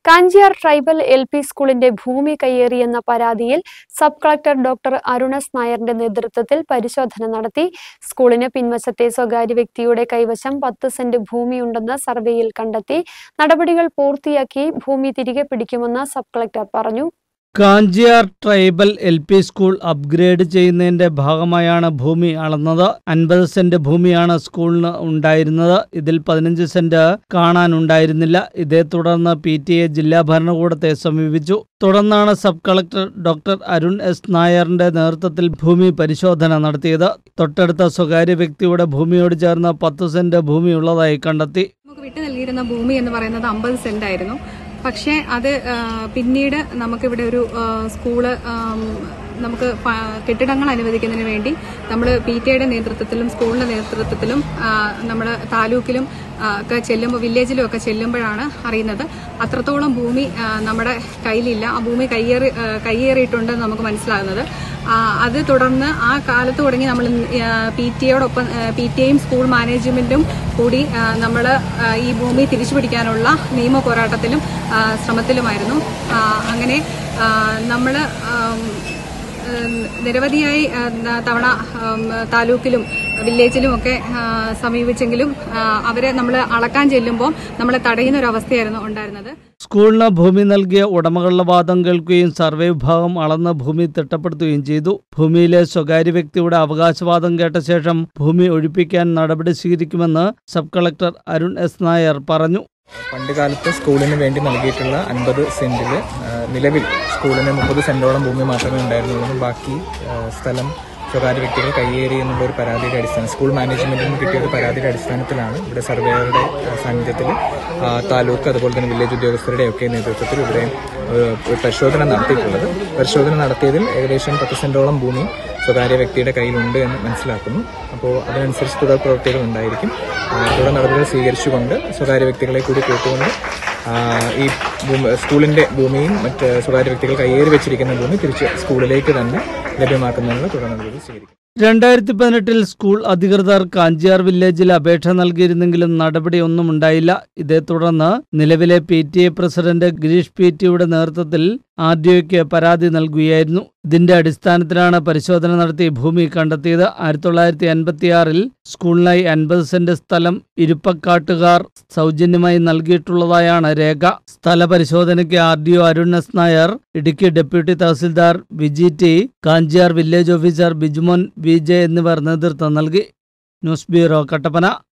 Kanchiyar tribal LP. സ്കൂളിന്റെ ഭൂമി കയ്യേറിയെന്ന പരാതിയിൽ sub collector doctor Arun S നായരുടെ നേതൃത്വത്തിൽ പരിശോധന നടത്തി. സ്കൂളിന് പിൻവശത്തെ സ്വകാര്യ വ്യക്തിയുടെ കൈവശം 10 സെന്റ് ഭൂമിയുണ്ടെന്ന് സർവേയിൽ കണ്ടെത്തി. നടപടികൾ പൂർത്തിയാക്കി ഭൂമി തിരികെ പിടിക്കുമെന്ന് സബ് കളക്ടർ പറഞ്ഞു. Kanchiyar tribal LP. School upgrade ചെയ്യുന്നതിന്റെ ഭാഗമായാണ് ഭൂമി അളന്നത്. 50 സെന്റ് ഭൂമിയാണ് സ്കൂളിന് ഉണ്ടായിരുന്നത്. ഇതിൽ 15 സെന്റ് കാണാനുണ്ടായിരുന്നില്ല. ഇതേ തുടർന്ന് PTA ജില്ലാ ഭരണകൂടത്തെ സമീപിച്ചു. തുടർന്നാണ് sub collector doctor Arun S നായറിന്റെ നേതൃത്വത്തിൽ ഭൂമി പരിശോധന നടത്തിയത്. തൊട്ടടുത്ത സ്വകാര്യ വ്യക്തിയുടെ ഭൂമിയോട് ചേർന്ന് 10 സെന്റ് ഭൂമിയുള്ളതായി കണ്ടെത്തി. വിട്ടു നൽകിയിരുന്ന ഭൂമി എന്ന് പറയുന്നത് 50 സെന്റ് ആയിരുന്നു. പക്ഷേ അത് പിന്നീട് നമുക്കിവിടെ ഒരു സ്കൂള് നമുക്ക് കെട്ടിടങ്ങൾ അനുവദിക്കുന്നതിന് വേണ്ടി നമ്മൾ PTA നേതൃത്വത്തിലും സ്കൂളിന്റെ നേതൃത്വത്തിലും നമ്മൾ താലൂക്കിലും ഒക്കെ ചെല്ലുമ്പോൾ വില്ലേജിലും ഒക്കെ ചെല്ലുമ്പോഴാണ് അറിയുന്നത് അത്രത്തോളം ഭൂമി നമ്മുടെ കയ്യിലില്ല. ആ ഭൂമി കയ്യേറിയിട്ടുണ്ടെന്ന് നമുക്ക് മനസ്സിലാകുന്നത്. അത് തുടർന്ന് ആ കാലത്ത് തുടങ്ങി നമ്മൾ PTAയോടൊപ്പം PTAയും സ്കൂൾ മാനേജ്മെന്റും കൂടി നമ്മൾ ഈ ഭൂമി തിരിച്ചുപിടിക്കാനുള്ള നിയമ പോരാട്ടത്തിലും ശ്രമത്തിലുമായിരുന്നു. അങ്ങനെ നമ്മൾ നിരവധിയായി തവണ താലൂക്കിലും വില്ലേജിലും ഒക്കെ സമീപിച്ചെങ്കിലും അവരെ നമ്മൾ അളക്കാൻ ചെല്ലുമ്പോൾ നമ്മളെ തടയുന്ന ഒരു അവസ്ഥയായിരുന്നു ഉണ്ടായിരുന്നത്. സ്കൂളിന് ഭൂമി നൽകിയ ഉടമകളുടെ വാദം കേൾക്കുകയും സർവേ വിഭാഗം അളന്ന് ഭൂമി തിട്ടപ്പെടുത്തുകയും ചെയ്തു. ഭൂമിയിലെ സ്വകാര്യ വ്യക്തിയുടെ അവകാശവാദം കേട്ട ശേഷം ഭൂമി ഒഴിപ്പിക്കാൻ നടപടി സ്വീകരിക്കുമെന്ന് sub collector Arun S Nair പറഞ്ഞു. പണ്ട് കാലത്ത് സ്കൂളിന് വേണ്ടി നൽകിയിട്ടുള്ള 50 സെന്റിൽ നിലവിൽ സ്കൂളിന് 30 സെന്റോളം ഭൂമി മാത്രമേ ഉണ്ടായിരുന്നുള്ളൂ. ബാക്കി സ്ഥലം സ്വകാര്യ വ്യക്തികൾ കയ്യേറി എന്നുള്ള ഒരു പരാതിയുടെ അടിസ്ഥാനം സ്കൂൾ മാനേജ്മെന്റിന് കിട്ടിയ ഒരു പരാതിയുടെ അടിസ്ഥാനത്തിലാണ് ഇവിടെ സർവേയറുടെ സാന്നിധ്യത്തിൽ താലൂക്ക് അതുപോലെ തന്നെ വില്ലേജ് ഉദ്യോഗസ്ഥരുടെ ഒക്കെ നേതൃത്വത്തിൽ ഇവിടെ പരിശോധന നടത്തിയിട്ടുള്ളത്. പരിശോധന നടത്തിയതിൽ ഏകദേശം 10 സെന്റോളം ഭൂമി സ്വകാര്യ വ്യക്തിയുടെ കയ്യിലുണ്ട് എന്ന് മനസ്സിലാക്കുന്നു. അപ്പോൾ അതിനനുസരിച്ച് തുടർ പ്രവൃത്തികൾ ഉണ്ടായിരിക്കും. തുടർ നടപടികൾ സ്വീകരിച്ചുകൊണ്ട് സ്വകാര്യ വ്യക്തികളെ കൂടി കൂട്ടുകൊണ്ട് ഈ സ്കൂളിന്റെ ഭൂമിയും മറ്റ് സ്വകാര്യ വ്യക്തികൾ കയ്യേറി വെച്ചിരിക്കുന്ന ഭൂമി തിരിച്ച് സ്കൂളിലേക്ക് തന്നെ ലഭ്യമാക്കുന്നതിനുള്ള തുടർ നടപടികൾ സ്വീകരിക്കും. 2018 സ്കൂൾ അധികൃതർ കാഞ്ചിയാർ വില്ലേജിൽ അപേക്ഷ നൽകിയിരുന്നെങ്കിലും നടപടിയൊന്നും ഉണ്ടായില്ല. ഇതേ തുടർന്ന് നിലവിലെ PTA പ്രസിഡന്റ് ഗിരീഷ് PT നേതൃത്വത്തിൽ RDOയ്ക്ക് പരാതി നൽകുകയായിരുന്നു. ഇതിന്റെ അടിസ്ഥാനത്തിലാണ് പരിശോധന നടത്തി ഭൂമി കണ്ടെത്തിയത്. 1986 സ്കൂളിനായി 50 സെന്റ് സ്ഥലം ഇരുപ്പക്കാട്ടുകാർ സൗജന്യമായി നൽകിയിട്ടുള്ളതായാണ് രേഖ. സ്ഥല പരിശോധനയ്ക്ക് RDO Arun S Nair, Idukki deputy tahsildar VGT, Kanchiyar village officer Bijumon VJ എന്നിവർ നേതൃത്വം നൽകി. News bureau, Kattappana.